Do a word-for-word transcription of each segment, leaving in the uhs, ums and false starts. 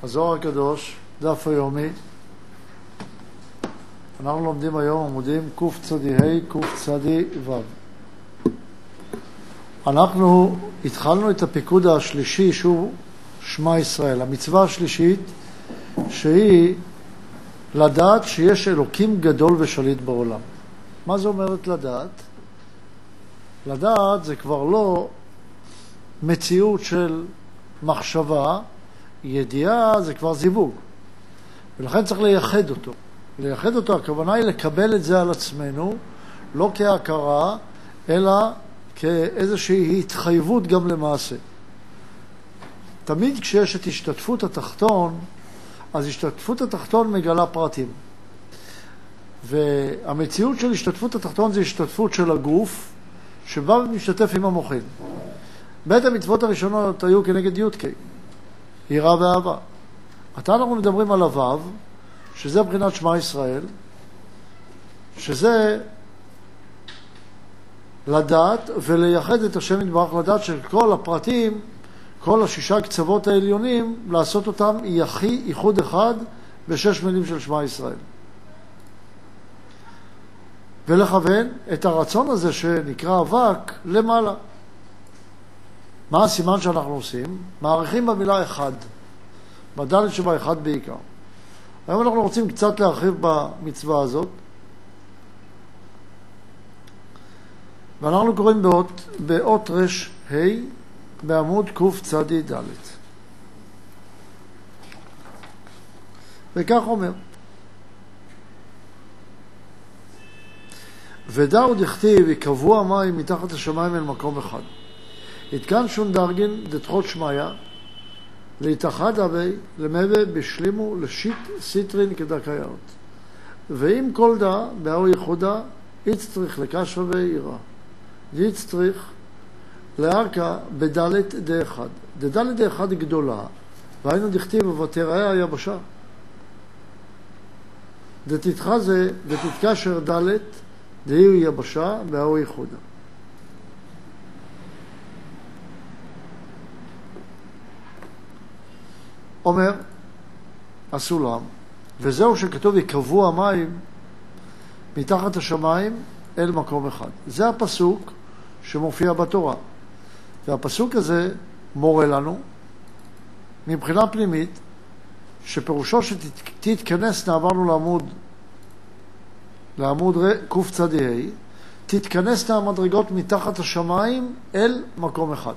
הזוהר הקדוש, דף היומי. אנחנו לומדים היום עמודים קצ"ה, קצ"ו. אנחנו התחלנו את הפיקוד השלישי שהוא שמע ישראל, המצווה השלישית שהיא לדעת שיש אלוקים גדול ושליט בעולם. מה זה אומרת לדעת? לדעת זה כבר לא מציאות של מחשבה, ידיעה זה כבר זיווג, ולכן צריך לייחד אותו. לייחד אותו, הכוונה היא לקבל את זה על עצמנו, לא כהכרה, אלא כאיזושהי התחייבות גם למעשה. תמיד כשיש את השתתפות התחתון, אז השתתפות התחתון מגלה פרטים. והמציאות של השתתפות התחתון זה השתתפות של הגוף, שבא ומשתתף עם המוחין. בית המצוות הראשונות היו כנגד יודקי, יראה ואהבה. עתה אנחנו מדברים על הוו, שזה בחינת שמע ישראל, שזה לדעת ולייחד את השם יתברך, לדעת של כל הפרטים, כל השישה קצוות העליונים, לעשות אותם יחי, ייחוד אחד בשש מילים של שמע ישראל. ולכוון את הרצון הזה שנקרא אבק למעלה. מה הסימן שאנחנו עושים? מעריכים במילה אחד, בדלת שבה אחד בעיקר. היום אנחנו רוצים קצת להרחיב במצווה הזאת, ואנחנו קוראים באות, באות רש ה' בעמוד קצ"ד. וכך אומר, ודאו דכתיב יקבעו המים מתחת השמיים אל מקום אחד. התקן שון דרגין דתחות שמיה להתאחד אבי למבה בשלימו לשיט סיטרין כדקיות. ואם כל דה באו יחודה יצטריך לקשווה ועירה. יצטריך לארכה בדלת דה אחד. דלת דה אחד גדולה, והיינו דכתיב ותראה היבשה. דתתחזה ותתקשר דלת דהיו יבשה באו יחודה. אומר הסולם, וזהו שכתוב יקבעו המים מתחת השמיים אל מקום אחד. זה הפסוק שמופיע בתורה. והפסוק הזה מורה לנו מבחינה פנימית, שפירושו שתתכנס, נעברנו לעמוד לעמוד קצ"ה, תתכנסנה המדרגות מתחת השמיים אל מקום אחד.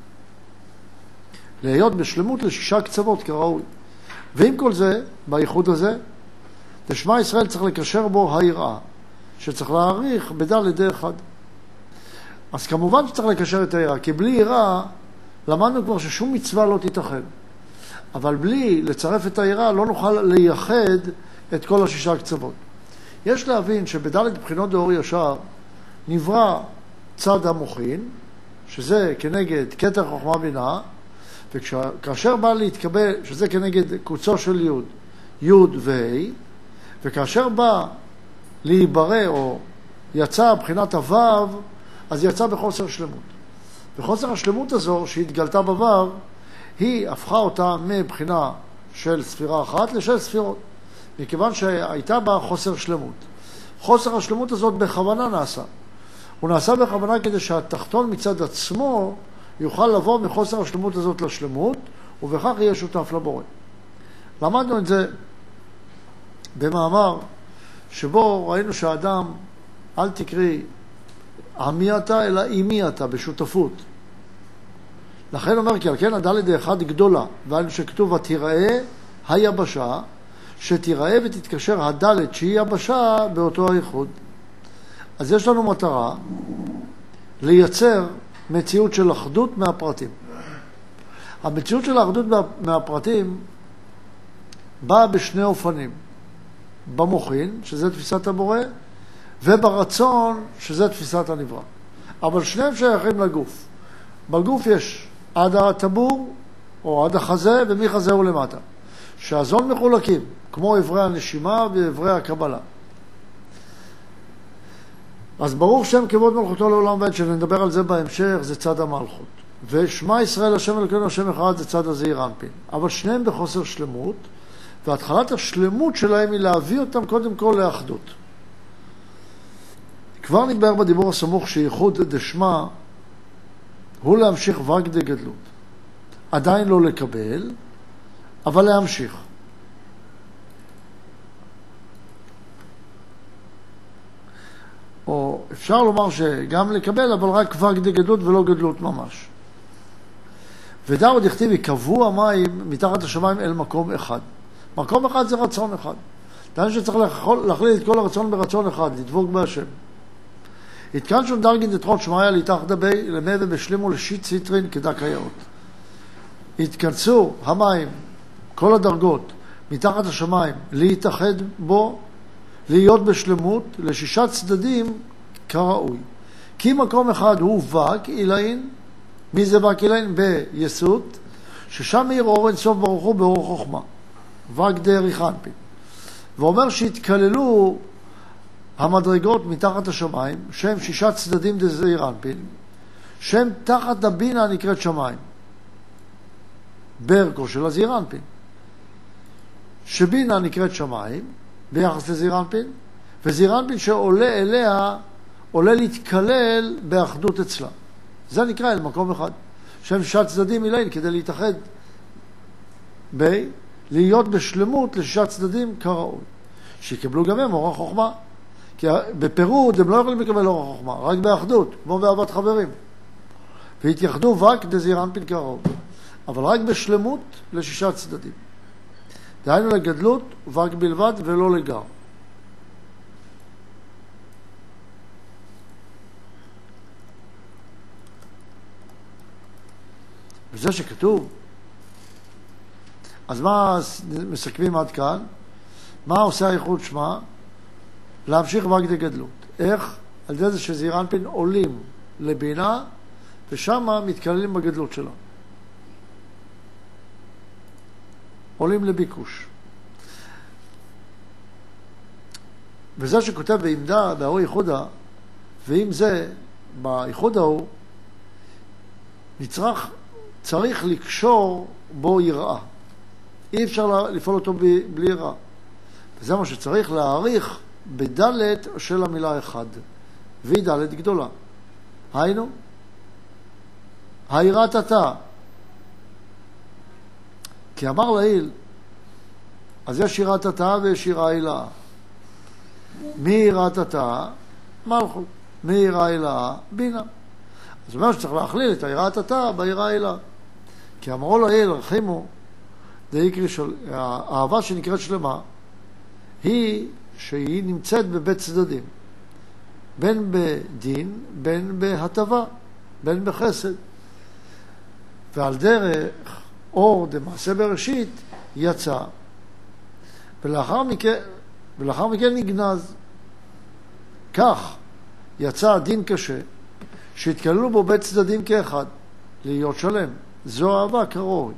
להיות בשלמות לשישה קצוות כראוי. ועם כל זה, בייחוד הזה, לשמע ישראל צריך לקשר בו היראה, שצריך להעריך בדלת דה אחד. אז כמובן שצריך לקשר את היראה, כי בלי יראה, למדנו כבר ששום מצווה לא תתאחד. אבל בלי לצרף את היראה, לא נוכל לייחד את כל השישה קצוות. יש להבין שבדלת בחינות דאור ישר, נברא צד המוחין, שזה כנגד כתר חוכמה בינה, וכאשר בא להתקבל, שזה כנגד קוצו של יוד, יוד והי, וכאשר בא להיברא או יצא בחינת הוו, אז יצא בחוסר שלמות. וחוסר השלמות הזו שהתגלתה בוו, היא הפכה אותה מבחינה של ספירה אחת לשל ספירות, מכיוון שהייתה בה חוסר שלמות. חוסר השלמות הזאת בכוונה נעשה. הוא נעשה בכוונה כדי שהתחתון מצד עצמו יוכל לבוא מחוסר השלמות הזאת לשלמות, ובכך יהיה שותף לבורא. למדנו את זה במאמר שבו ראינו שהאדם, אל תקרי עמי אתה אלא אימי אתה, בשותפות. לכן אומר כי על כן הדלת דה אחד גדולה, ואנו שכתוב ותראה היבשה, שתראה ותתקשר הדלת שהיא יבשה באותו הייחוד. אז יש לנו מטרה לייצר מציאות של אחדות מהפרטים. המציאות של האחדות מהפרטים באה בשני אופנים. במוחין, שזה תפיסת הבורא, וברצון, שזה תפיסת הנברא. אבל שניהם שייכים לגוף. בגוף יש עד הטבור, או עד החזה, ומחזה הוא למטה. שהזון מחולקים, כמו עברי הנשימה ועברי הקבלה. אז ברוך שם כבוד מלכותו לעולם ועד, שנדבר על זה בהמשך, זה צד המלכות. ושמע ישראל השם אלוקינו השם אחד זה צד הזעיר אנפין. אבל שניהם בחוסר שלמות, והתחלת השלמות שלהם היא להביא אותם קודם כל לאחדות. כבר נתבהר בדיבור הסמוך שייחוד דשמע הוא להמשיך ורק דגדלות. עדיין לא לקבל, אבל להמשיך. או אפשר לומר שגם לקבל, אבל רק ורק דגדלות ולא גדלות ממש. ודאוד הכתיב, קבעו המים מתחת השמיים אל מקום אחד. מקום אחד זה רצון אחד. דען שצריך להכליל את כל הרצון ברצון אחד, לדבוק בהשם. התקן שום דרגין דתרות שמעיה להתאח דבי למי ובשלימו לשיט ציטרין כדק היאות. התכנסו המים, כל הדרגות, מתחת השמיים, להתאחד בו, להיות בשלמות, לשישה צדדים כראוי. כי מקום אחד הוא וק אילאין, מי זה וק אילאין? ביסות, ששם מאיר אור אינסוף ברוך הוא באור חוכמה. וק דרך אנפין. ואומר שהתכללו המדרגות מתחת השמיים, שהם שישה צדדים דזעיר אנפין, שהם תחת הבינה נקראת שמיים. בערכו של הזעיר אנפין. שבינה נקראת שמיים, ביחס לזעיר אנפין, וזעיר אנפין שעולה אליה, עולה להתכלל באחדות אצלה. זה נקרא אל מקום אחד. שהם שישה צדדים אליין, כדי להתאחד ב... להיות בשלמות לשישה צדדים כראוי. שיקבלו גם הם אור החוכמה. כי בפירוד הם לא יכולים לקבל אור החוכמה, רק באחדות, כמו באהבת חברים. והתייחדו וק דזעיר אנפין כראוי. אבל רק בשלמות לשישה צדדים. דהיינו לגדלות וק בלבד ולא לגר. וזה שכתוב, אז מה מסכמים עד כאן? מה עושה הייחוד שמע? להמשיך וק דגדלות. איך? על ידי זה שזעיר אנפין עולים לבינה, ושם מתכללים בגדלות שלה. עולים לביקוש. וזה שכותב בעמדה, בהוא ייחודה, ועם זה, בייחוד ההוא, נצרך, צריך לקשור בו יראה. אי אפשר לפעול אותו בלי יראה. וזה מה שצריך להעריך בדלת של המילה אחד. והיא דלת גדולה. היינו, היראת אתה. כי אמר לעיל, אז יש יראת אתה ויש יראה אלה. מי יראת אתה? מלכות. מי יראה אלה? בינה. אז אומר שצריך להכליל את היראת אתה ביראה אלה. כי אמרו לעיל, רחימו, האהבה שנקראת שלמה, היא שהיא נמצאת בבית צדדים. בין בדין, בין בהטבה, בין בחסד. ועל דרך אור דמעשה בראשית יצא, ולאחר מכן, ולאחר מכן נגנז. כך יצא דין קשה, שהתכללו בו בית צדדים כאחד, להיות שלם. זו אהבה כראוי.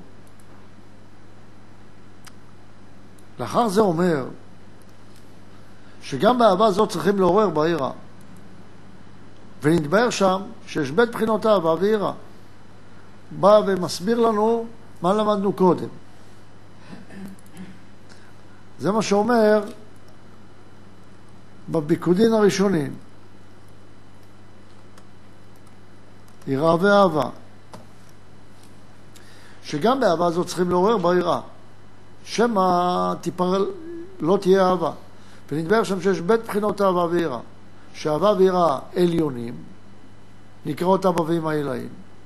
לאחר זה אומר, שגם באהבה זאת צריכים לעורר ביראה. ונתבהר שם שיש בית בחינות אהבה ויראה. בא ומסביר לנו מה למדנו קודם. זה מה שאומר בביקודין הראשונים. יראה ואהבה. שגם באהבה הזאת צריכים לעורר ביראה. שמה תיפרל, לא תהיה אהבה. ונתבהר שם שיש בית בחינות אהבה ויראה. שאהבה ויראה עליונים, נקראות אבבים העילאים.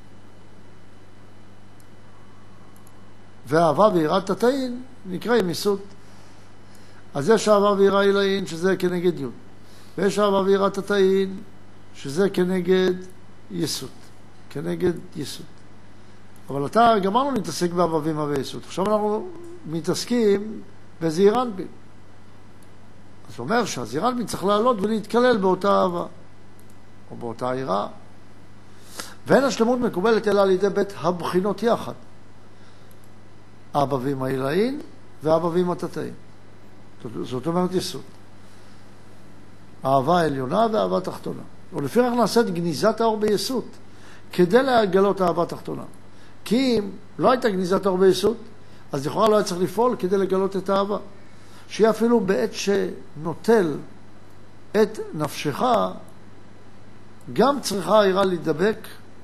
ואהבה ויראת תתאין נקראים מיסות. אז יש אהבה ויראה עילאים שזה כנגד יוד. ויש אהבה ויראת תתאין שזה כנגד יסות. כנגד יסות. אבל אתה גמרנו להתעסק באבבים ויסות. עכשיו אנחנו מתעסקים בזעיר אנפין. אז הוא אומר שהזעיר אנפין צריך לעלות ולהתכלל באותה אהבה. או באותה יראה. ואין השלמות מקובלת אלא על ידי בית הבחינות יחד. אבבים העילאים ואבבים התתאים. זאת אומרת יסוד. אהבה עליונה ואהבה תחתונה. ולפיכך נעשית גניזת האור ביסוד, כדי להגלות אהבה תחתונה. כי אם לא הייתה גניזת אור ביסוד, אז לכאורה לא היה צריך לפעול כדי לגלות את האהבה. שהיא אפילו בעת שנוטל את נפשך, גם צריכה היראה להידבק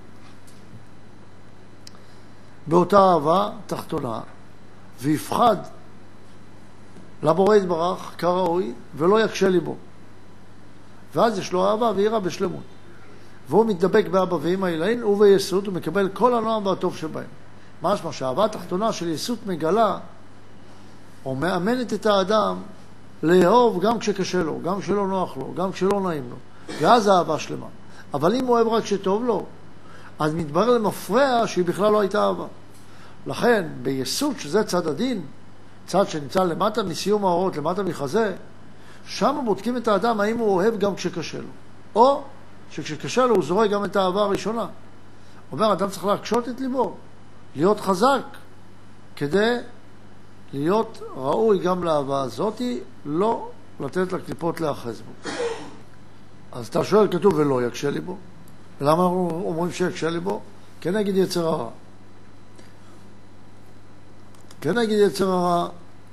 באותה אהבה תחתונה, ויפחד לבורא יתברך כראוי, ולא יקשה ליבו. ואז יש לו אהבה ויראה בשלמות. והוא מתדבק באבא ואמא אלוהים, וביסוד הוא מקבל כל הנועם והטוב שבהם. משמע שהאהבה התחתונה של יסוד מגלה, או מאמנת את האדם לאהוב גם כשקשה לו, גם כשלא נוח לו, גם כשלא נעים לו. ואז האהבה שלמה. אבל אם הוא אוהב רק שטוב לו, אז מתברר למפרע שהיא בכלל לא הייתה אהבה. לכן, ביסוד, שזה צד הדין, צד שנמצא למטה מסיום האורות, למטה מחזה, שם בודקים את האדם האם הוא אוהב גם כשקשה לו. או שכשקשה לו הוא זורק גם את האהבה הראשונה. אומר, אדם צריך להקשות את ליבו, להיות חזק, כדי להיות ראוי גם לאהבה הזאת, לא לתת לקליפות להאחז בו. אז אתה שואל, כתוב, ולא יקשה ליבו. למה אנחנו אומרים שיקשה ליבו? כנגד יצר הרע. כנגד יצר הרע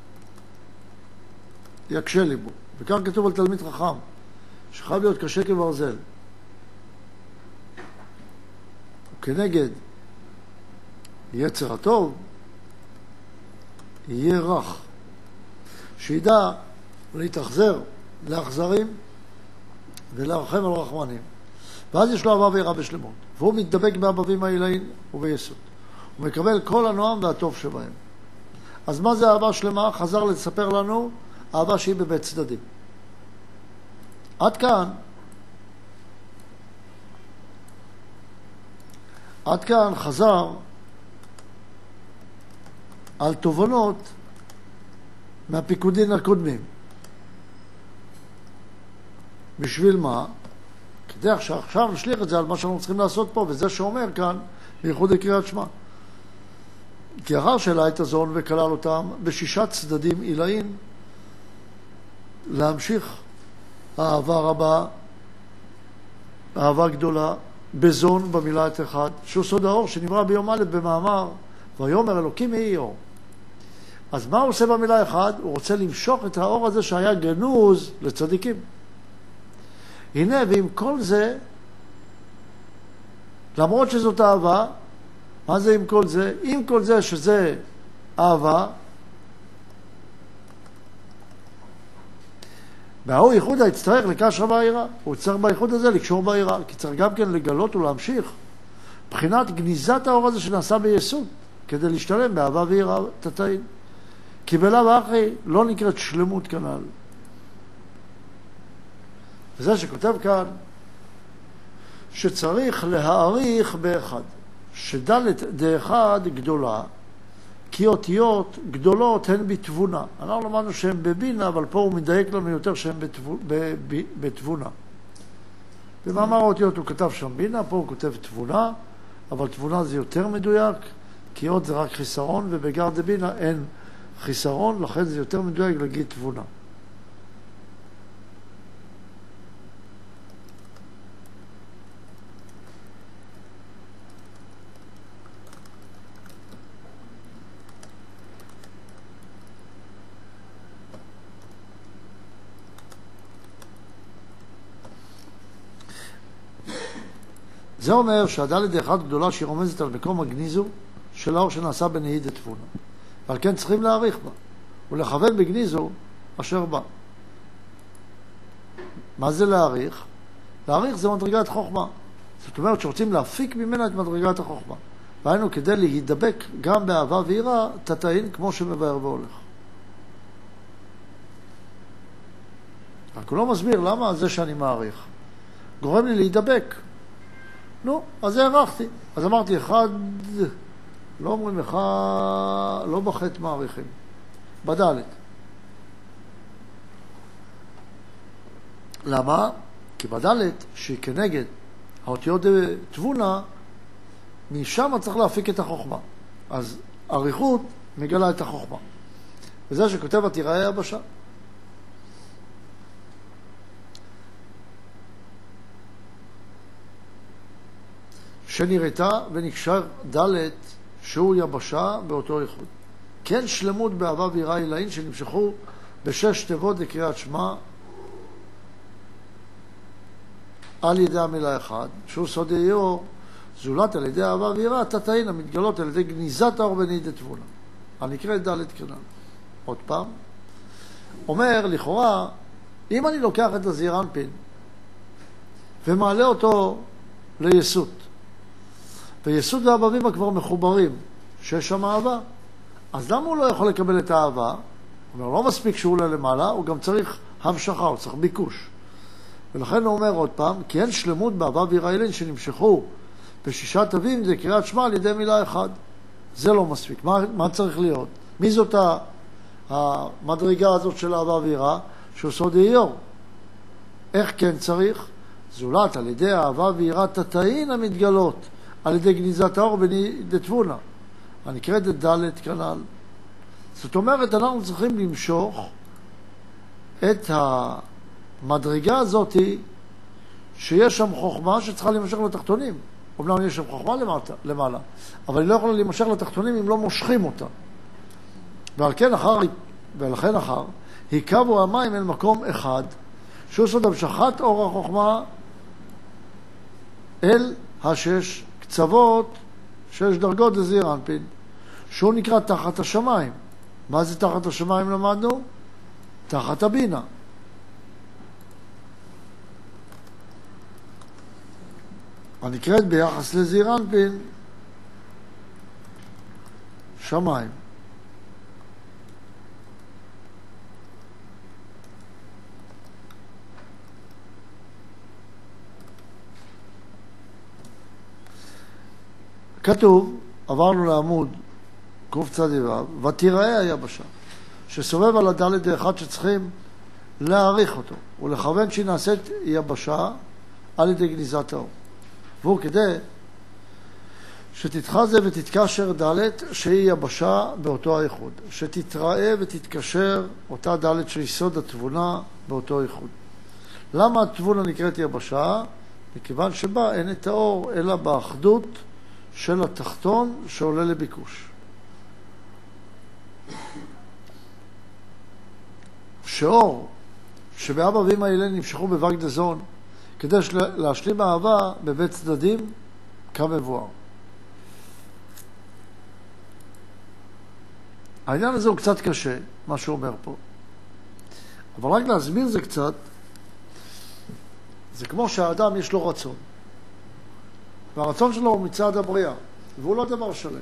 יקשה ליבו. וכאן כתוב על תלמיד חכם, שחייב להיות קשה כברזל. וכנגד יצר הטוב יהיה רך, שידע להתאכזר לאכזרים ולרחם על רחמנים. ואז יש לו אהבה ויראה בשלמות, והוא מתדבק באבבים העילאים וביסוד. הוא מקבל כל הנועם והטוב שבהם. אז מה זה אהבה שלמה? חזר לספר לנו אהבה שהיא בבית צדדים. עד כאן עד כאן חזר על תובנות מהפיקודין הקודמים. בשביל מה? כדי שעכשיו נשליך את זה על מה שאנחנו צריכים לעשות פה, וזה שאומר כאן בייחוד לקריאת שמע. כי אחר שאלה את הזון וכלל אותם בשישה צדדים עילאים, להמשיך אהבה רבה, אהבה גדולה, בזון במילה את אחד, שהוא סוד האור שנברא ביום א' במאמר, ויאמר אלוקים יהי אור. אז מה הוא עושה במילה אחד? הוא רוצה למשוך את האור הזה שהיה גנוז לצדיקים. הנה, ועם כל זה, למרות שזאת אהבה, מה זה עם כל זה? עם כל זה שזה אהבה, והוא ייחודה יצטרך לקשר בעירה. הוא צריך בייחוד הזה לקשור בעירה, כי צריך גם כן לגלות ולהמשיך בחינת גניזת האור הזה שנעשה ביסוד, כדי להשתלם באהבה ויראה תתאים. כי בלאו הכי לא נקראת שלמות כנ"ל. וזה שכותב כאן, שצריך להעריך באחד, שדלת דאחד גדולה, כי אותיות גדולות הן בתבונה. אנחנו למדנו שהן בבינה, אבל פה הוא מדייק לנו יותר שהן בתבונה. במאמר האותיות הוא כתב שם בינה, פה הוא כותב תבונה, אבל תבונה זה יותר מדויק, כי אות זה רק חיסרון, ובגר דבינה אין חיסרון, לכן זה יותר מדויק להגיד תבונה. זה אומר שהדלת האחד גדולה שהיא רומזת על מקום הגניזו של האור שנעשה בנהיד התבונה. ועל כן צריכים להעריך בה ולכוון בגניזו אשר בא. מה זה להעריך? להעריך זה מדרגת חוכמה. זאת אומרת שרוצים להפיק ממנה את מדרגת החוכמה. והיינו כדי להידבק גם באהבה ויראה תתאים כמו שמבאר והולך. רק הוא לא מסביר למה זה שאני מעריך. גורם לי להידבק. נו, אז הערכתי. אז אמרתי, אחד, לא אומרים לך, לא בחטא מעריכים. בדלת. למה? כי בדלת, שהיא כנגד האותיות תבונה, משם צריך להפיק את החוכמה. אז עריכות מגלה את החוכמה. וזה שכותב התיראה היבשה. שנראתה ונקשר ד' שהוא יבשה באותו איחוד. כן שלמות באהבה ויראה עילאין שנמשכו בשש תיבות לקריאת שמע על ידי המילה אחד, שהוא סוד איור, זולת על ידי אהבה ויראה תתאין המתגלות על ידי גניזת האור בניד תבונה. הנקראת ד' כנ"ל. עוד פעם, אומר לכאורה, אם אני לוקח את הזעיר אנפין ומעלה אותו ליסוד, ויסוד והבבימה כבר מחוברים, שיש שם אהבה, אז למה הוא לא יכול לקבל את האהבה? הוא אומר, לא מספיק שהוא עולה למעלה, הוא גם צריך המשכה, הוא צריך ביקוש. ולכן הוא אומר עוד פעם, כי אין שלמות באהבה ויראה עילאין שנמשכו בשישה תווים, זה קריאת שמע על ידי מילה אחד. זה לא מספיק. מה, מה צריך להיות? מי זאת המדרגה הזאת של אהבה ויראה? שהוא סוד איור. איך כן צריך? זולת על ידי אהבה ויראה תתאין המתגלות על ידי גניזת האור בניד תבונה. הנקראת את ד' כנ"ל. זאת אומרת, אנחנו צריכים למשוך את המדרגה הזאת שיש שם חוכמה שצריכה להימשך לתחתונים. אומנם יש שם חוכמה למטה, למעלה, אבל היא לא יכולה להימשך לתחתונים אם לא מושכים אותה. ועל כן אחר, ולכן אחר, היקבו המים אל מקום אחד, שהוא סוד המשכת אור החוכמה אל השש קצוות, שש דרגות לזעיר אנפין, שהוא נקרא תחת השמיים. מה זה תחת השמיים למדנו? תחת הבינה. הנקראת ביחס לזעיר אנפין שמיים. כתוב, עברנו לעמוד קצ"ו, ותיראה היבשה, שסובב על הדלת האחד שצריכים להעריך אותו, ולכוון שהיא נעשית יבשה על ידי גניזת האור. והוא כדי שתתחזה ותתקשר דלת שהיא יבשה באותו האיחוד, שתתראה ותתקשר אותה דלת של יסוד התבונה באותו איחוד. למה התבונה נקראת יבשה? מכיוון שבה אין את האור אלא באחדות של התחתון שעולה לביקוש. שאור שבאבא ואמא האלה נמשכו בווגד דזון כדי להשלים אהבה בבית צדדים כמבואר. העניין הזה הוא קצת קשה, מה שהוא אומר פה. אבל רק להסביר זה קצת, זה כמו שהאדם יש לו רצון. והרצון שלו הוא מצד הבריאה, והוא לא דבר שלם.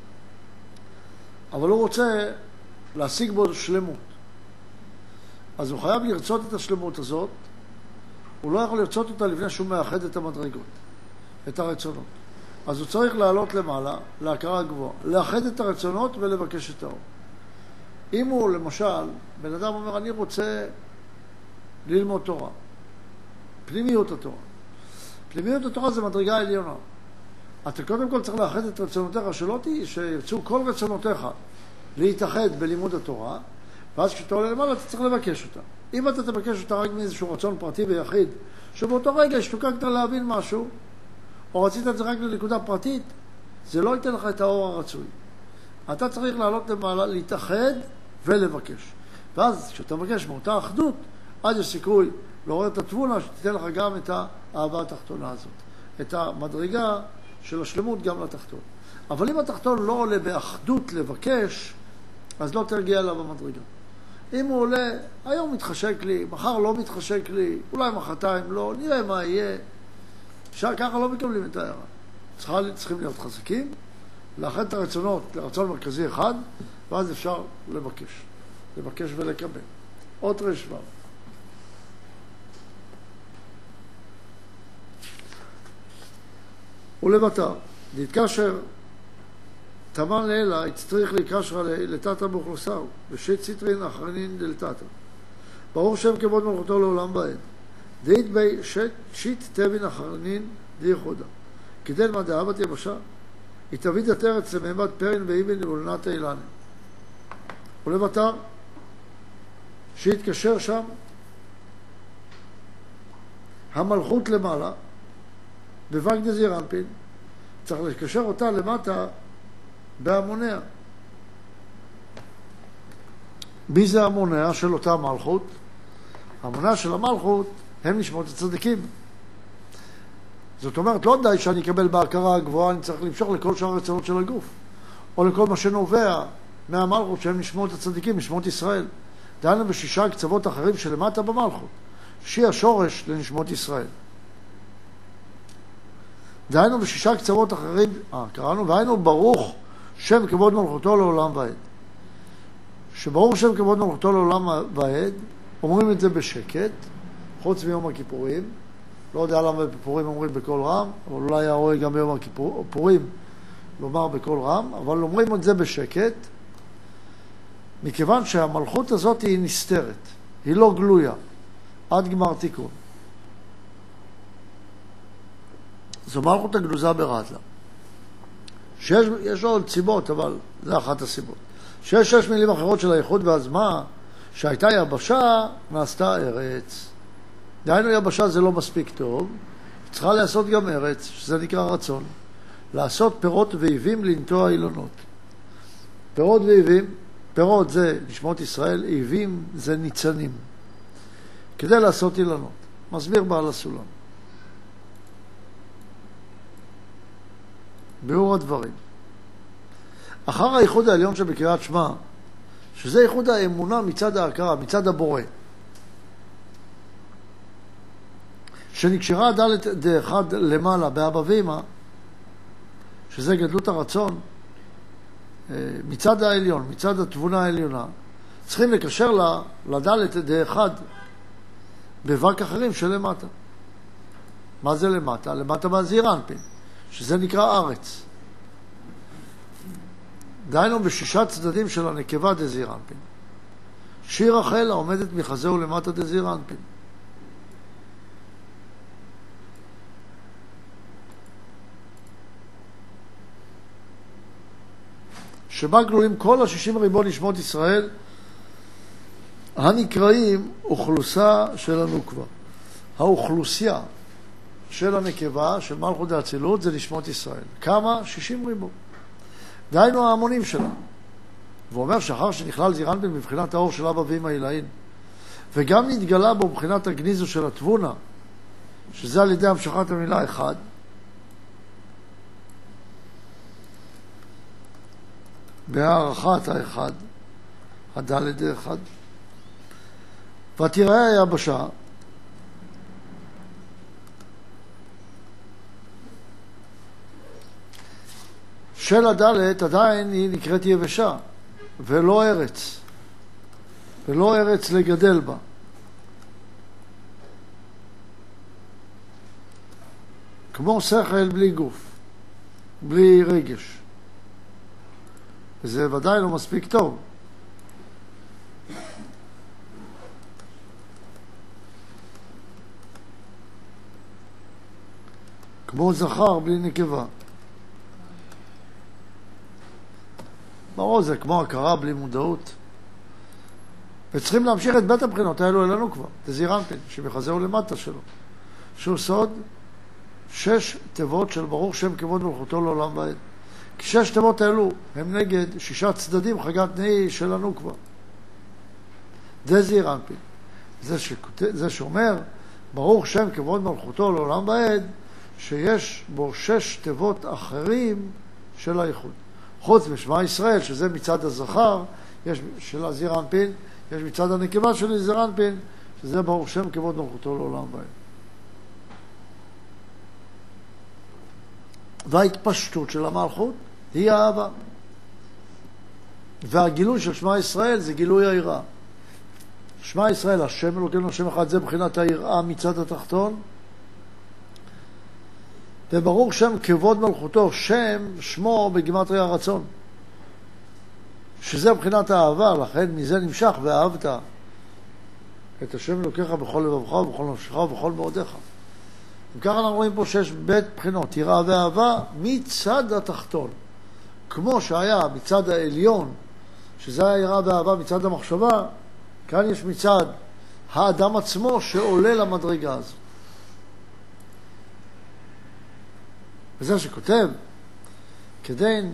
אבל הוא רוצה להשיג בו שלמות. אז הוא חייב לרצות את השלמות הזאת, הוא לא יכול לרצות אותה לפני שהוא מאחד את המדרגות, את הרצונות. אז הוא צריך לעלות למעלה, להכרה גבוהה, לאחד את הרצונות ולבקש את האור. אם הוא, למשל, בן אדם אומר, אני רוצה ללמוד תורה, פנימיות התורה. פנימיות התורה זה מדרגה עליונה. אתה קודם כל צריך לאחד את רצונותיך, שלא תהי, שירצו כל רצונותיך להתאחד בלימוד התורה, ואז כשאתה עולה למעלה אתה צריך לבקש אותה. אם אתה תבקש אותה רק מאיזשהו רצון פרטי ויחיד, שבאותו רגע השתוקקת להבין משהו, או רצית את זה רק לנקודה פרטית, זה לא ייתן לך את האור הרצוי. אתה צריך לעלות למעלה, להתאחד ולבקש. ואז כשאתה מבקש מאותה אחדות, אז יש סיכוי לעורר את התבונה שתיתן לך גם את האהבה התחתונה הזאת. את המדרגה של השלמות גם לתחתון. אבל אם התחתון לא עולה באחדות לבקש, אז לא תרגיע אליו המדרגה. אם הוא עולה, היום מתחשק לי, מחר לא מתחשק לי, אולי מחרתיים לא, נראה מה יהיה. ככה לא מקבלים את ההערה. צריכים להיות חזקים, לאחד את הרצונות לרצון מרכזי אחד, ואז אפשר לבקש. לבקש ולקבל. עוד רשב"ם. ולבטר, להתקשר תמן לאלה, הצטריך להיקשר לתתא באוכלוסר, ושית ציטרין אחרנין דלתתא. ברור שם כבוד מלכותו לעולם בעד. דאית בי שית תבין אחרנין דייחודה. כדל מה דאבת יבשה, היא תביא את ארץ למעמד פרין ואיבן ולנת אילנה. ולבטר, שהתקשר שם המלכות למעלה, בווגד דזעיר אנפין, צריך לקשר אותה למטה בהמוניה. מי זה המוניה של אותה מלכות? המוניה של המלכות הם נשמות הצדיקים. זאת אומרת, לא די שאני אקבל בהכרה הגבוהה, אני צריך למשוך לכל שאר הרצונות של הגוף, או לכל מה שנובע מהמלכות שהם נשמות הצדיקים, נשמות ישראל. דהיינו בשישה קצוות אחרים שלמטה במלכות, שהיא השורש לנשמות ישראל. דהיינו בשישה קצוות אחרים, אה, קראנו, והיינו ברוך שם כבוד מלכותו לעולם ועד. שברוך שם כבוד מלכותו לעולם ועד, אומרים את זה בשקט, חוץ מיום הכיפורים. לא יודע למה בפורים אומרים בקול רם, אבל אולי היה רואה גם ביום הכיפורים לומר בקול רם, אבל אומרים את זה בשקט, מכיוון שהמלכות הזאת היא נסתרת, היא לא גלויה, עד גמר תיקון. זו מלכות הגנוזה ברטלה. שיש, יש עוד סיבות, אבל זה אחת הסיבות. שיש שש מילים אחרות של הייחוד, ואז מה? שהייתה יבשה, נעשתה ארץ. דהיינו יבשה זה לא מספיק טוב, צריכה לעשות גם ארץ, שזה נקרא רצון. לעשות פירות ואיבים לנטוע אילונות. פירות ואיבים, פירות זה נשמות ישראל, איבים זה ניצנים. כדי לעשות אילונות. מסביר בעל הסולם. ביאור הדברים. אחר הייחוד העליון שבקריאת שמע, שזה ייחוד האמונה מצד ההכרה, מצד הבורא, שנקשרה דלת דאחד למעלה באבא ואמא, שזה גדלות הרצון, מצד העליון, מצד התבונה העליונה, צריכים לקשר לה, לדלת דאחד בבק אחרים שלמטה. מה זה למטה? למטה מהזעיר אנפין, שזה נקרא ארץ. דהיינו בשישה צדדים של הנקבה דזעיר אנפין. שיר רחל העומדת מחזהו למטה דזעיר אנפין. שבה גלויים כל השישים ריבון נשמות ישראל הנקראים אוכלוסה של הנוקבה. האוכלוסייה של הנקבה, של מלכות דאצילות, זה נשמות ישראל. כמה? שישים ריבון. דהיינו ההמונים שלה. והוא אומר שאחר שנכלל זעיר אנפין מבחינת האור של אבא ואמא עילאין, וגם נתגלה בו מבחינת הגניזו של התבונה, שזה על ידי המשכת המילה אחד, בהערכת האחד, הדלת האחד, ותראה היבשה, של הדלת עדיין היא נקראת יבשה, ולא ארץ, ולא ארץ לגדל בה. כמו שכל בלי גוף, בלי רגש. וזה ודאי לא מספיק טוב. כמו זכר בלי נקבה. ברור, זה כמו הכרה בלי מודעות. וצריכים להמשיך את בית הבחינות האלו אלינו כבר. זה זעיר אנפין, שמחזהו למטה שלו. שהוא סוד שש תיבות של ברוך שם כבוד מלכותו לעולם ועד. כי שש תיבות האלו הם נגד שישה צדדים חגת נאי שלנו כבר. זה זעיר אנפין. זה, שכות... זה שאומר ברוך שם כבוד מלכותו לעולם ועד, שיש בו שש תיבות אחרים של הייחוד. חוץ משמע ישראל, שזה מצד הזכר, יש של הזעיר אנפין, יש מצד הנקבה של זעיר אנפין, שזה ברוך שם כבוד מלכותו לעולם ועד. וההתפשטות של המלכות היא האהבה. והגילוי של שמע ישראל זה גילוי היראה. שמע ישראל, השם אלוקינו השם אחד, זה בחינת היראה מצד התחתון. וברוך שם כבוד מלכותו, שם שמו בגימטריה הרצון. שזה בחינת האהבה, לכן מזה נמשך ואהבת את השם אלוקיך בכל לבבך ובכל נפשך ובכל מאודיך. וככה אנחנו רואים פה שיש בית בחינות, יראה ואהבה מצד התחתון. כמו שהיה מצד העליון, שזה היה יראה ואהבה מצד המחשבה, כאן יש מצד האדם עצמו שעולה למדרגה הזו. וזה שכותב, כדין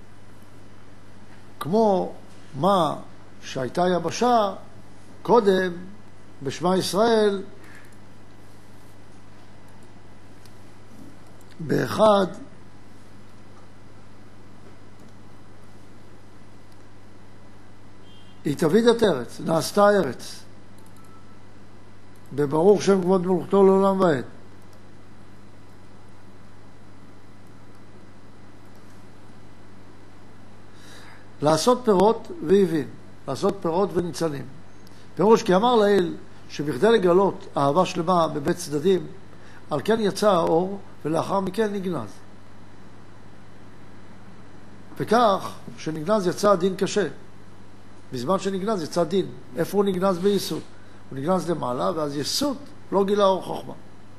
כמו מה שהייתה יבשה קודם בשמע ישראל באחד היא תביד את ארץ, נעשתה ארץ בברוך שם כבוד מלכותו לעולם ועד. לעשות פירות והבין, לעשות פירות וניצנים. פירוש כי אמר לאל שבכדי לגלות אהבה שלמה בבית צדדים, על כן יצא האור ולאחר מכן נגנז. וכך שנגנז יצא דין קשה. בזמן שנגנז יצא דין. איפה הוא נגנז ביסוד? הוא נגנז למעלה, ואז יסוד לא גילה אור חוכמה.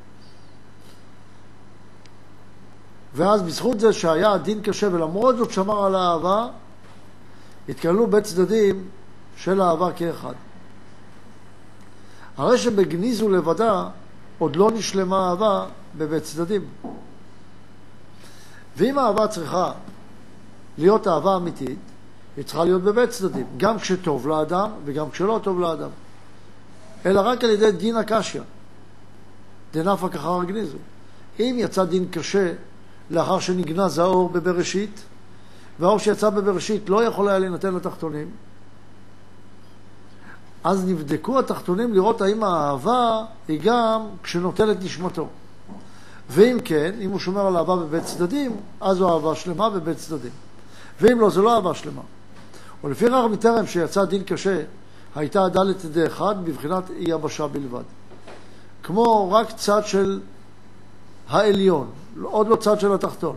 ואז בזכות זה שהיה דין קשה ולמרות זאת שמר על האהבה, התקללו בית צדדים של האהבה כאחד. הרי שבגניזו לבדה עוד לא נשלמה אהבה בבית צדדים. ואם האהבה צריכה להיות אהבה אמיתית, היא צריכה להיות בבית צדדים, גם כשטוב לאדם וגם כשלא טוב לאדם. אלא רק על ידי דין הקשיא, דנפק אחר הגניזו. אם יצא דין קשה לאחר שנגנז האור בבראשית, והאור שיצא בבראשית לא יכול היה להינתן לתחתונים, אז נבדקו התחתונים לראות האם האהבה היא גם כשנוטלת נשמתו. ואם כן, אם הוא שומר על אהבה בבית צדדים, אז זו אהבה שלמה בבית צדדים. ואם לא, זו לא אהבה שלמה. ולפי רח מטרם שיצא דין קשה, הייתה דלת ידי אחד בבחינת יבשה בלבד. כמו רק צד של העליון, עוד לא צד של התחתון.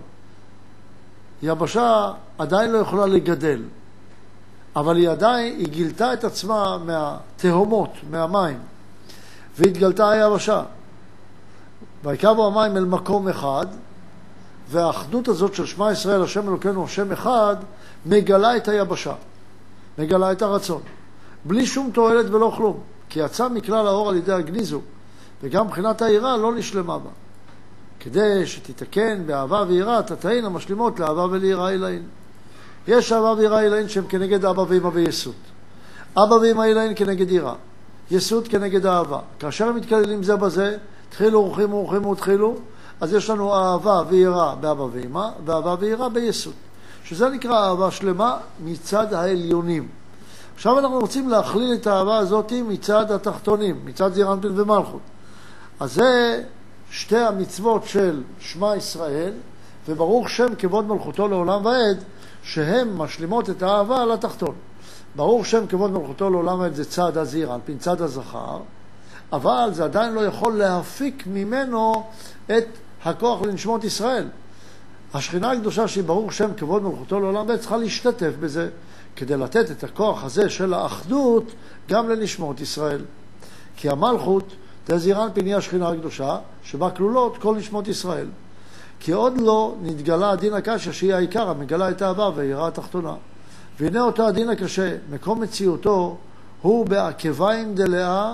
יבשה עדיין לא יכולה לגדל, אבל היא עדיין, היא גילתה את עצמה מהתהומות, מהמים, והתגלתה היבשה. ויקבו המים אל מקום אחד, והאחדות הזאת של שמע ישראל, השם אלוקינו, השם אחד, מגלה את היבשה, מגלה את הרצון, בלי שום תועלת ולא כלום, כי יצא מכלל האור על ידי הגניזו, וגם מבחינת העירה לא נשלמה בה. כדי שתתקן באהבה ויראה, תתאין המשלימות לאהבה וליראה אלוהין. יש אהבה ויראה אלוהין שהם כנגד אבא ואמא ויסוד. אבא ואמא אלוהין כנגד יראה. יסוד כנגד אהבה. כאשר הם מתקללים זה בזה, תחילו אורחים אורחים ותחילו, אז יש לנו אהבה ויראה באבא ואמא, ואהבה ויראה ביסוד. שזה נקרא אהבה שלמה מצד העליונים. עכשיו אנחנו רוצים להכליל את האהבה הזאת מצד התחתונים, מצד זעיר אנפין ומלכות. אז זה שתי המצוות של שמע ישראל, וברוך שם כבוד מלכותו לעולם ועד, שהן משלימות את האהבה על התחתון. ברוך שם כבוד מלכותו לעולם ועד זה צד הזעיר אנפין, צד הזכר, אבל זה עדיין לא יכול להפיק ממנו את הכוח לנשמות ישראל. השכינה הקדושה שהיא ברוך שם כבוד מלכותו לעולם ועד צריכה להשתתף בזה, כדי לתת את הכוח הזה של האחדות גם לנשמות ישראל. כי המלכות זעיר אנפין היא השכינה הקדושה, שבה כלולות כל נשמות ישראל. כי עוד לא נתגלה הדין הקשה שהיא העיקר, המגלה את האהבה והיראה התחתונה. והנה אותו הדין הקשה, מקום מציאותו, הוא בעקביים דלאה,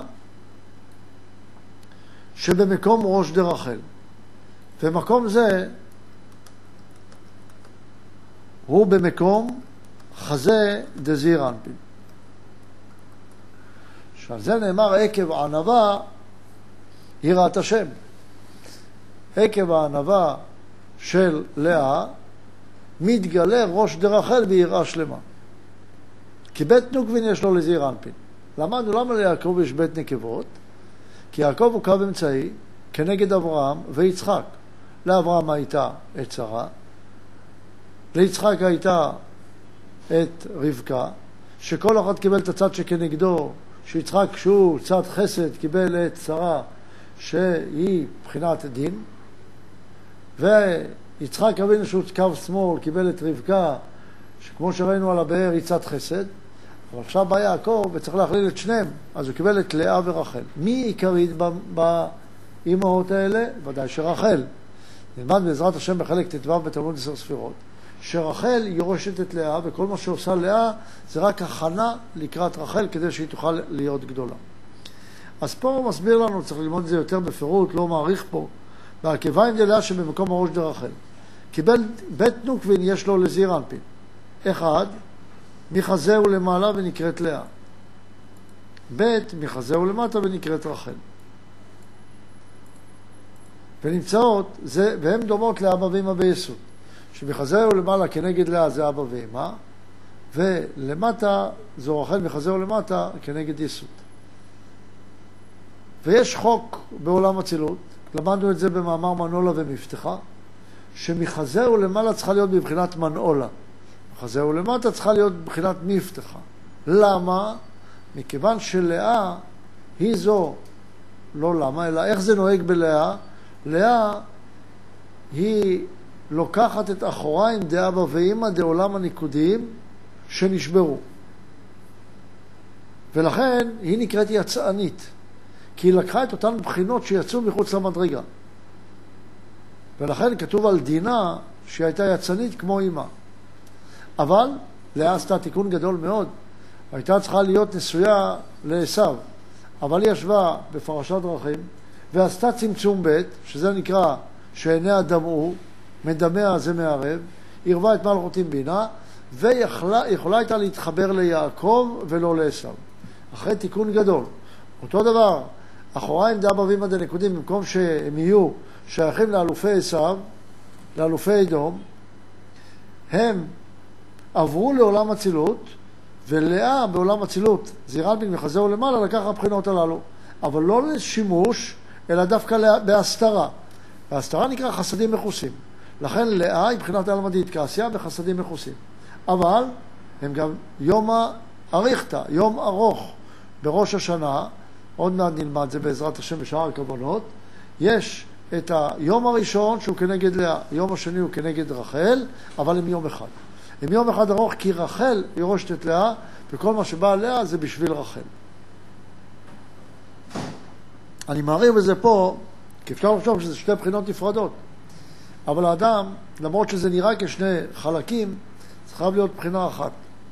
שבמקום ראש דרחל. ומקום זה, הוא במקום חזה דזעיר אנפין. שעל זה נאמר עקב הענווה, יראת השם. עקב הענווה של לאה מתגלה ראש דרחל ביראה שלמה. כי בית נוקבין יש לו לזעיר אנפין. למדנו למה ליעקב יש בית נקבות? כי יעקב הוא קו אמצעי כנגד אברהם ויצחק. לאברהם הייתה את שרה, ליצחק הייתה את רבקה, שכל אחד קיבל את הצד שכנגדו, שיצחק שהוא צד חסד קיבל את שרה שהיא בחינת דין, ויצחק אבינו שהוא קו שמאל קיבל את רבקה שכמו שראינו על הבאר היא צד חסד. אבל עכשיו בא יעקב וצריך להכליל את שניהם, אז הוא קיבל את לאה ורחל. מי עיקרית באמהות האלה? ודאי שרחל. נלמד בעזרת השם בחלק תתבב בתלמוד עשר ספירות שרחל יורשת את לאה, וכל מה שעושה לאה זה רק הכנה לקראת רחל כדי שהיא תוכל להיות גדולה. אז פה הוא מסביר לנו, צריך ללמוד את זה יותר בפירוט, לא מעריך פה, בעקביים דלאה שבמקום הראש דרחל. קיבל בית נוקבין יש לו לזעיר אנפין. אחד, מחזהו למעלה ונקראת לאה. בית, מחזהו למטה ונקראת רחל. ונמצאות, זה, והן דומות לאבא ואמא ביסוד. שמחזהו למעלה כנגד לאה זה אבא ואמא, ולמטה זו רחל מחזהו למטה כנגד יסוד. ויש חוק בעולם אצילות, למדנו את זה במאמר מנעולה ומבטחה, שמחזהו למעלה צריכה להיות בבחינת מנעולה. מחזהו למטה צריכה להיות בבחינת מבטחה. למה? מכיוון שלאה היא זו, לא למה, אלא איך זה נוהג בלאה? לאה היא לוקחת את אחוריים דאבא ואמא דעולם הניקודיים שנשברו. ולכן היא נקראת יצאנית, כי היא לקחה את אותן בחינות שיצאו מחוץ למדרגה. ולכן כתוב על דינה שהיא הייתה יצאנית כמו אמא. אבל לאה עשתה תיקון גדול מאוד. הייתה צריכה להיות נשויה לעשיו, אבל היא ישבה בפרשת דרכים ועשתה צמצום ב', שזה נקרא שעיניה דמעו, מדמע זה מערב, ערבה את מלכות עם בינה, ויכולה הייתה להתחבר ליעקב ולא לעשיו. אחרי תיקון גדול. אותו דבר, אחוריים דאבא ואמא דנקודים, במקום שהם יהיו שייכים לאלופי עשיו, לאלופי אדום, הם עברו לעולם אצילות, ולאה בעולם אצילות, זעיר אנפין מחזהו למעלה, לקח הבחינות הללו. אבל לא לשימוש, אלא דווקא בהסתרה. וההסתרה נקרא חסדים מכוסים. לכן לאה היא בחינת אלמדית כעשייה בחסדים מכוסים. אבל הם גם יום אריכתא, יום ארוך בראש השנה, עוד מעט נלמד זה בעזרת השם בשאר הכוונות, יש את היום הראשון שהוא כנגד לאה, היום השני הוא כנגד רחל, אבל הם יום אחד. הם יום אחד ארוך כי רחל יורשת את לאה, וכל מה שבא לאה זה בשביל רחל. אני מעריך בזה פה, כי אפשר לחשוב שזה שתי בחינות נפרדות. אבל האדם, למרות שזה נראה כשני חלקים, זה חייב להיות בחינה אחת.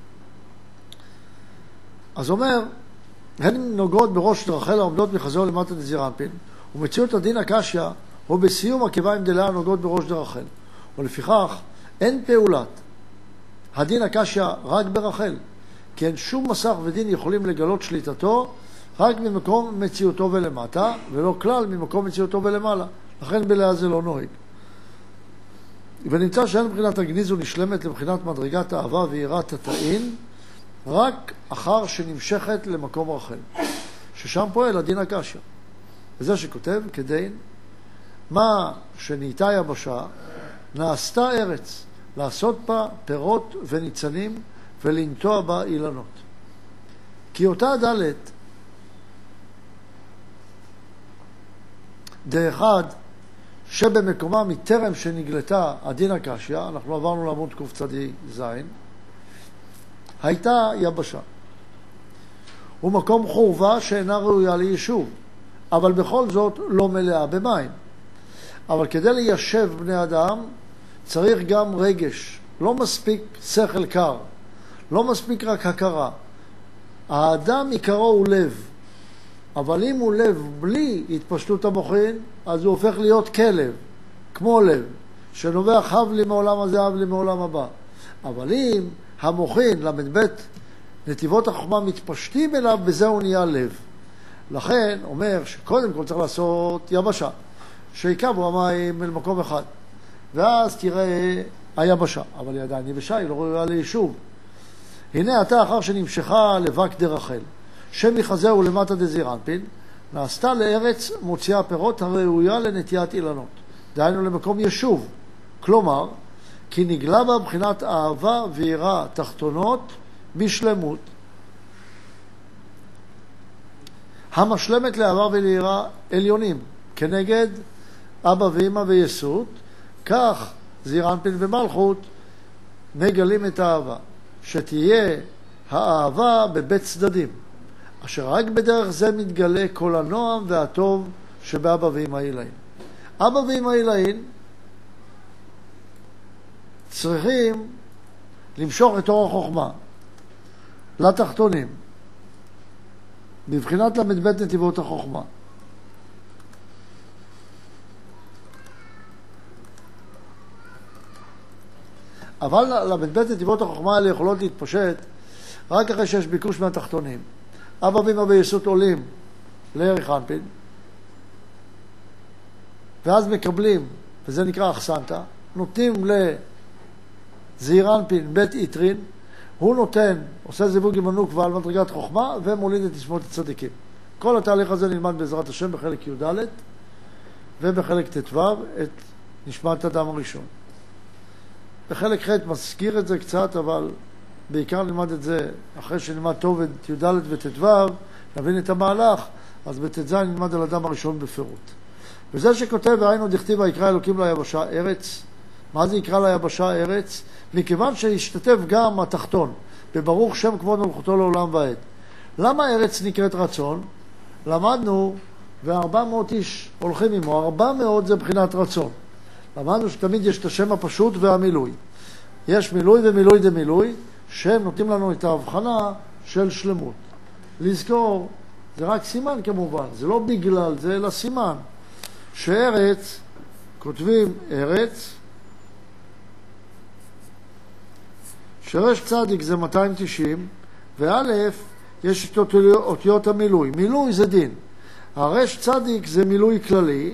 אז אומר, הן נוגעות בראש רחל העומדות מחזהו למטה דזעיר אנפין, ומציאות הדין הקשיא הוא בסיום עקביים דלאה נוגעות בראש דרחל. ולפיכך, אין פעולת הדין הקשיא רק ברחל, כי אין שום מסך ודין יכולים לגלות שליטתו רק ממקום מציאותו ולמטה, ולא כלל ממקום מציאותו ולמעלה. לכן בלאה זה לא נוהג. ונמצא שאין מבחינת הגניז ונשלמת לבחינת מדרגת האהבה ויראת התאין, רק אחר שנמשכת למקום רחל, ששם פועל הדין הקשיא. וזה שכותב כדין, מה שנהייתה יבשה, נעשתה ארץ, לעשות בה פירות וניצנים ולנטוע בה אילנות. כי אותה דלת, דאחד, שבמקומה מטרם שנגלתה הדין הקשיא, אנחנו עברנו לעמוד קצ"ז, הייתה יבשה. ומקום חורבה שאינה ראויה ליישוב, אבל בכל זאת לא מלאה במים. אבל כדי ליישב בני אדם צריך גם רגש, לא מספיק שכל קר, לא מספיק רק הכרה. האדם עיקרו הוא לב, אבל אם הוא לב בלי התפשטות המוחין, אז הוא הופך להיות כלב, כמו לב, שנובע חב לי מעולם הזה, אב לי מעולם הבא. אבל אם המוחין, למד בית, נתיבות החוכמה מתפשטים אליו, בזה הוא נהיה לב. לכן אומר שקודם כל צריך לעשות יבשה, שיקבו המים אל מקום אחד, ואז תראה היבשה, אבל היא עדיין יבשה, היא לא ראויה ליישוב. הנה אתה אחר שנמשכה לבק דרחל, שמחזהו למטה דזעיר אנפין, נעשתה לארץ מוציאה פירות הראויה לנטיית אילנות, דהיינו למקום יישוב. כלומר, כי נגלה בה בחינת אהבה ויראה תחתונות בשלמות, המשלמת לאהבה וליראה עליונים, כנגד אבא ואמא ויסות, כך זעיר אנפין ומלכות מגלים את האהבה, שתהיה האהבה בבית צדדים, אשר רק בדרך זה מתגלה כל הנועם והטוב שבאבא ואמא עילאין. אבא ואמא עילאין צריכים למשוך את אור החוכמה לתחתונים, בבחינת למד בית נתיבות החוכמה. אבל ל"ב נתיבות החוכמה האלה יכולות להתפשט רק אחרי שיש ביקוש מהתחתונים. אבא ואמא ויסות עולים לערך אנפין, ואז מקבלים, וזה נקרא אכסנטה, נותנים לזעיר אנפין בית איטרין, הוא נותן, עושה זיווג עם הנוקבה על מדרגת חוכמה, ומוליד את תשמות הצדיקים. כל התהליך הזה נלמד בעזרת השם בחלק י"ד, ובחלק ט"ו את נשמת אדם הראשון. בחלק ח' מזכיר את זה קצת, אבל בעיקר נלמד את זה אחרי שנלמד טוב את י"ד וט"ו, נבין את המהלך, אז בט"ז נלמד על אדם הראשון בפירוט. וזה שכותב, והיינו דכתיב ויקרא אלוקים ליבשה ארץ, מה זה יקרא ליבשה ארץ? מכיוון שהשתתף גם התחתון, בברוך שם כבוד מלכותו לעולם ועד. למה ארץ נקראת רצון? למדנו, ו-ארבע מאות איש הולכים עמו, ארבע מאות זה בחינת רצון. למדנו שתמיד יש את השם הפשוט והמילוי. יש מילוי ומילוי דמילוי, שהם נותנים לנו את ההבחנה של שלמות. לזכור, זה רק סימן כמובן, זה לא בגלל, זה אלא סימן. שארץ, כותבים ארץ, שרש צדיק זה מאתיים תשעים, וא' יש את אותיות המילוי. מילוי זה דין. הרש צדיק זה מילוי כללי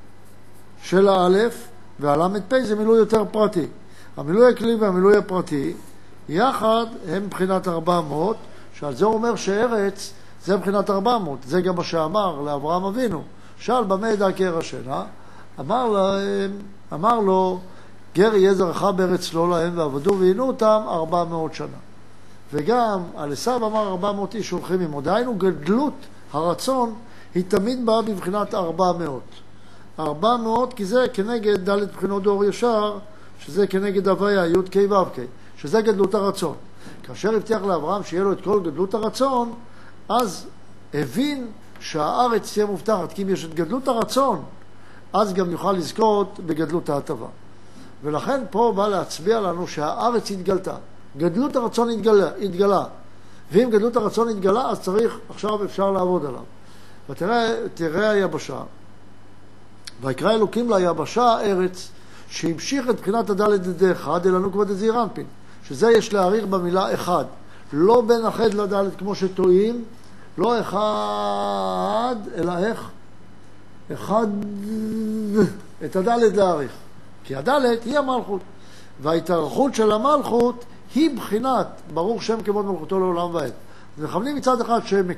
של האלף, והלמד פי זה מילוי יותר פרטי. המילוי הכללי והמילוי הפרטי, יחד הם מבחינת ארבע מאות, שעל זה הוא אומר שארץ זה מבחינת ארבע מאות. זה גם מה שאמר לאברהם אבינו. שאל במה ידע קרע שינה, אמר, להם, אמר לו, גר יהיה זרעך בארץ לא להם, ועבדו ועינו אותם ארבע מאות שנה. וגם על עשיו אמר ארבע מאות איש הולכים עמו. דהיינו גדלות הרצון היא תמיד באה בבחינת ארבע מאות. ארבע מאות כי זה כנגד ד' בחינות דור ישר, שזה כנגד הוויה, י' ק' ו' ק', שזה גדלות הרצון. כאשר הבטיח לאברהם שיהיה לו את כל גדלות הרצון, אז הבין שהארץ תהיה מובטחת, כי אם יש את גדלות הרצון, אז גם יוכל לזכות בגדלות ההטבה. ולכן פה בא להצביע לנו שהארץ התגלתה. גדלות הרצון התגלה, התגלה. ואם גדלות הרצון התגלה, אז צריך, עכשיו אפשר לעבוד עליו. ותראה, תראה היבשה, ויקרא אלוקים ליבשה ארץ, שהמשיך את בחינת הדלת דדי אחד, אלנו כבוד זעיר אנפין, שזה יש להעריך במילה אחד. לא בין אחד לדלת כמו שטועים, לא אחד, אלא איך? אחד, את הדלת להעריך. כי הדלת היא המלכות. וההתארכות של המלכות היא בחינת, ברוך שם כבוד מלכותו לעולם ועד. אז מכוונים מצד אחד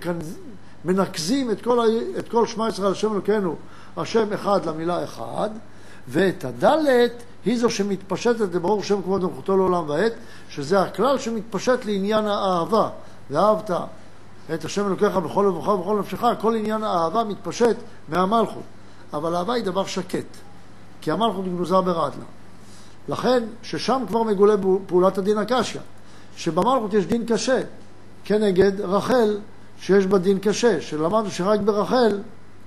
שמנקזים את כל, את כל שמע ישראל השם אלוקינו, השם אחד למילה אחד, ואת הדלת היא זו שמתפשטת לברוך שם כבוד מלכותו לעולם ועד, שזה הכלל שמתפשט לעניין האהבה. ואהבת את השם אלוקיך בכל לבבך ובכל נפשך, כל עניין האהבה מתפשט מהמלכות. אבל האהבה היא דבר שקט, כי המלכות גנוזה ברעדלה. לכן, ששם כבר מגולה פעולת הדין הקשיא, שבמלכות יש דין קשה, כנגד רחל, שיש בה דין קשה, שלמדנו שרק ברחל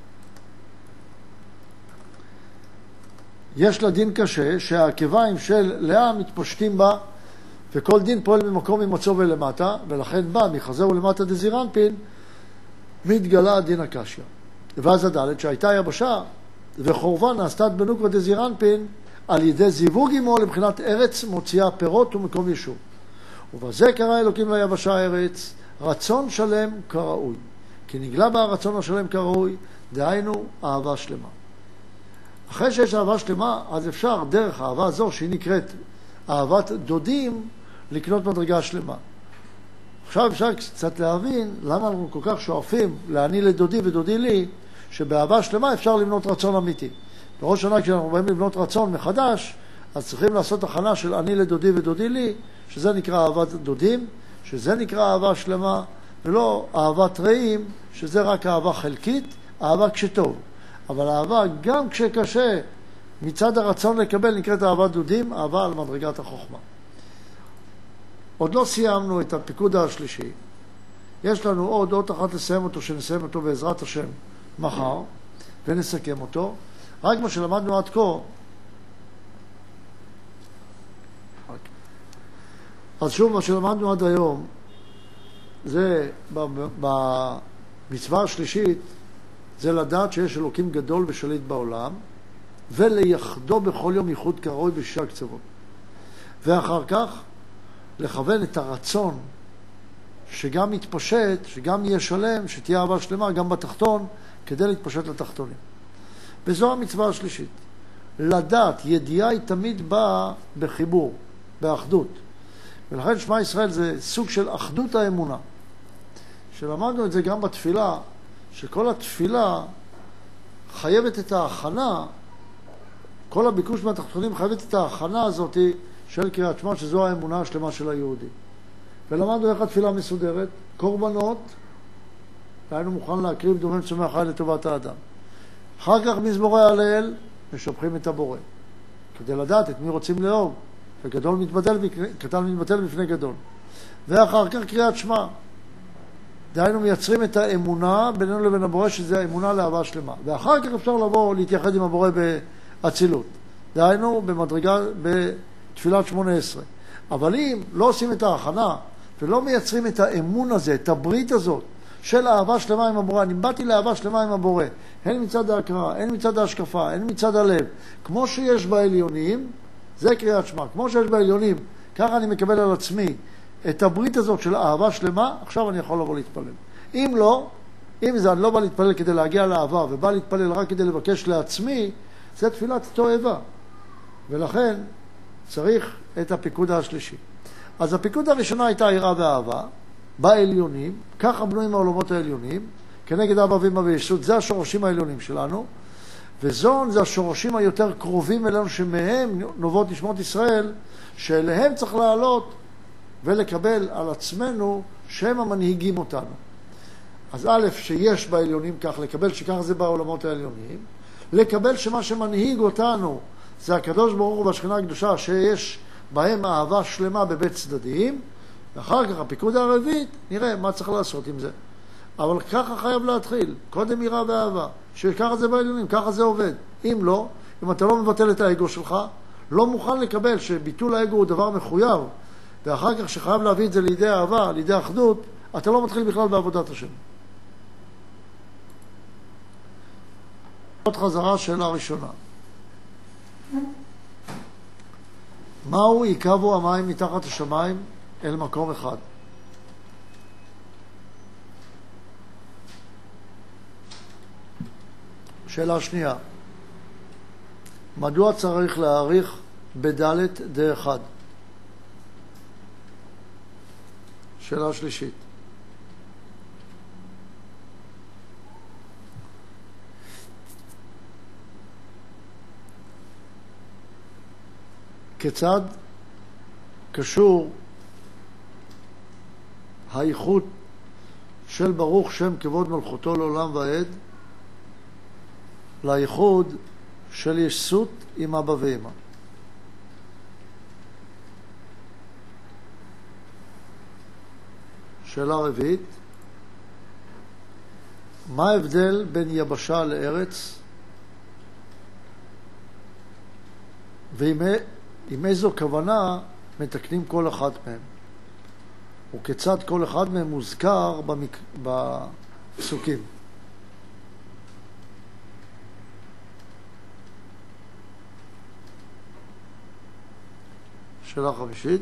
יש לה דין קשה, שהעקביים של לאה מתפשטים בה, וכל דין פועל במקום ממצוא ולמטה, ולכן בא מחזה ולמטה דזעיר אנפין, מתגלה הדין הקשיא. ואז הדלת שהייתה יבשה, וחורבה נעשתה בנוקבה דזעיר אנפין, על ידי זיווג עמו לבחינת ארץ מוציאה פירות ומקום יישוב. ובזה קרא אלוקים ליבשה ארץ, רצון שלם כראוי. כי נגלה בה הרצון השלם כראוי, דהיינו אהבה שלמה. אחרי שיש אהבה שלמה, אז אפשר דרך האהבה זו, שהיא נקראת אהבת דודים, לקנות מדרגה שלמה. עכשיו אפשר קצת להבין למה אנחנו כל כך שואפים לעני לדודי ודודי לי, שבאהבה שלמה אפשר לבנות רצון אמיתי. בראש שנה כשאנחנו באים לבנות רצון מחדש, אז צריכים לעשות הכנה של אני לדודי ודודי לי, שזה נקרא אהבת דודים, שזה נקרא אהבה שלמה, ולא אהבת רעים, שזה רק אהבה חלקית, אהבה כשטוב. אבל אהבה גם כשקשה, מצד הרצון לקבל נקראת אהבת דודים, אהבה על מדרגת החוכמה. עוד לא סיימנו את הפיקוד השלישי. יש לנו עוד עוד אחת לסיים אותו, שנסיים אותו בעזרת השם מחר, ונסכם אותו. רק מה שלמדנו עד כה, אז שוב מה שלמדנו עד היום, זה במצווה השלישית, זה לדעת שיש אלוקים גדול ושליט בעולם, ולייחדו בכל יום ייחוד כראוי בשישה קצוות. ואחר כך לכוון את הרצון שגם יתפשט, שגם יהיה שלם, שתהיה אהבה שלמה גם בתחתון, כדי להתפשט לתחתונים. וזו המצווה השלישית. לדעת, ידיעה היא תמיד באה בחיבור, באחדות. ולכן שמע ישראל זה סוג של אחדות האמונה. שלמדנו את זה גם בתפילה, שכל התפילה חייבת את ההכנה, כל הביקוש מהתחתונים חייבת את ההכנה הזאת של קריאת שמע, שזו האמונה השלמה של היהודי. ולמדנו איך התפילה מסודרת, קורבנות, והיינו מוכן להקריב דומם צומח חי לטובת האדם. אחר כך מזמורי הלל, משבחים את הבורא, כדי לדעת את מי רוצים לאהוב, וגדול מתבטל, קטן מתבטל בפני גדול. ואחר כך קריאת שמע. דהיינו מייצרים את האמונה בינינו לבין הבורא, שזה האמונה לאהבה שלמה. ואחר כך אפשר לבוא להתייחד עם הבורא באצילות. דהיינו במדרגה, בתפילת שמונה עשרה. אבל אם לא עושים את ההכנה, ולא מייצרים את האמון הזה, את הברית הזאת, של אהבה שלמה עם הבורא, אני באתי לאהבה שלמה עם הבורא, הן מצד ההכרה, הן מצד ההשקפה, הן מצד הלב, כמו שיש בעליונים, זה קריאת שמע, כמו שיש בעליונים, ככה אני מקבל על עצמי את הברית הזאת של אהבה שלמה, עכשיו אני יכול לבוא להתפלל. אם לא, אם זה אני לא בא להתפלל כדי להגיע לאהבה, ובא להתפלל רק כדי לבקש לעצמי, זה תפילת תועבה. ולכן צריך את הפיקוד השלישי. אז הפיקוד הראשונה הייתה יראה ואהבה, בעליונים, ככה בנויים העולמות העליונים, כנגד אבא ואמא ויסוד, זה השורשים העליונים שלנו, וזון זה השורשים היותר קרובים אלינו, שמהם נובעות נשמות ישראל, שאליהם צריך לעלות ולקבל על עצמנו שהם המנהיגים אותנו. אז א', שיש בעליונים כך, לקבל שכך זה בעולמות העליונים, לקבל שמה שמנהיג אותנו זה הקדוש ברוך הוא והשכינה הקדושה, שיש בהם אהבה שלמה בבית צדדים, ואחר כך הפיקוד הרביעית, נראה מה צריך לעשות עם זה. אבל ככה חייב להתחיל, קודם יראה ואהבה, שככה זה בעליונים, ככה זה עובד. אם לא, אם אתה לא מבטל את האגו שלך, לא מוכן לקבל שביטול האגו הוא דבר מחויב, ואחר כך שחייב להביא את זה לידי אהבה, לידי אחדות, אתה לא מתחיל בכלל בעבודת השם. עוד חזרה, שאלה ראשונה. מהו יקבו המים מתחת השמיים אל מקום אחד? שאלה שנייה. מדוע צריך להאריך בדלת דה אחד? שאלה שלישית. כיצד קשור הייחוד של ברוך שם כבוד מלכותו לעולם ועד לייחוד של יסות עם אבא ואמא? שאלה רביעית. מה ההבדל בין יבשה לארץ, ועם עם איזו כוונה מתקנים כל אחד מהם, וכיצד כל אחד מהם מוזכר במק... בפסוקים? שאלה חמישית.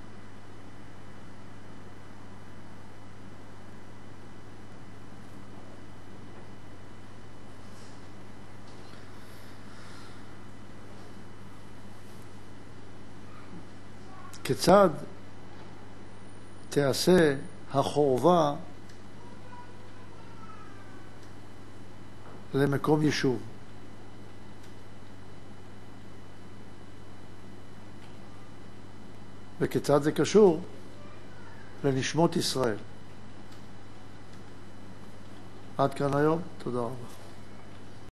כיצד תעשה החורבה למקום יישוב? וכיצד זה קשור לנשמות ישראל? עד כאן היום. תודה רבה.